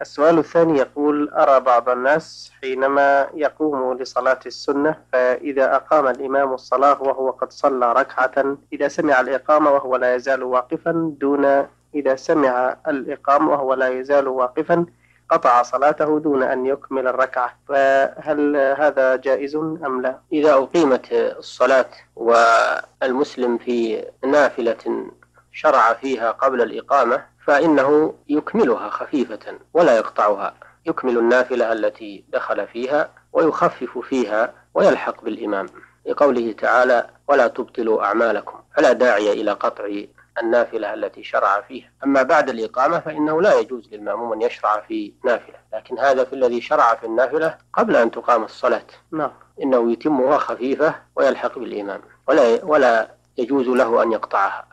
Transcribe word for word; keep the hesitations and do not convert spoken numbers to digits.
السؤال الثاني يقول: أرى بعض الناس حينما يقوم لصلاة السنة فإذا أقام الإمام الصلاة وهو قد صلى ركعة، إذا سمع الإقامة وهو لا يزال واقفا دون إذا سمع الإقامة وهو لا يزال واقفا قطع صلاته دون أن يكمل الركعة، فهل هذا جائز أم لا؟ إذا أقيمت الصلاة والمسلم في نافلة شرع فيها قبل الإقامة فإنه يكملها خفيفة ولا يقطعها، يكمل النافلة التي دخل فيها ويخفف فيها ويلحق بالإمام، لقوله تعالى: ولا تبطلوا أعمالكم، فلا داعي إلى قطع النافلة التي شرع فيها. أما بعد الإقامة فإنه لا يجوز للمأموم أن يشرع في نافلة، لكن هذا في الذي شرع في النافلة قبل أن تقام الصلاة، نعم. إنه يتمها خفيفة ويلحق بالإمام ولا ولا يجوز له أن يقطعها.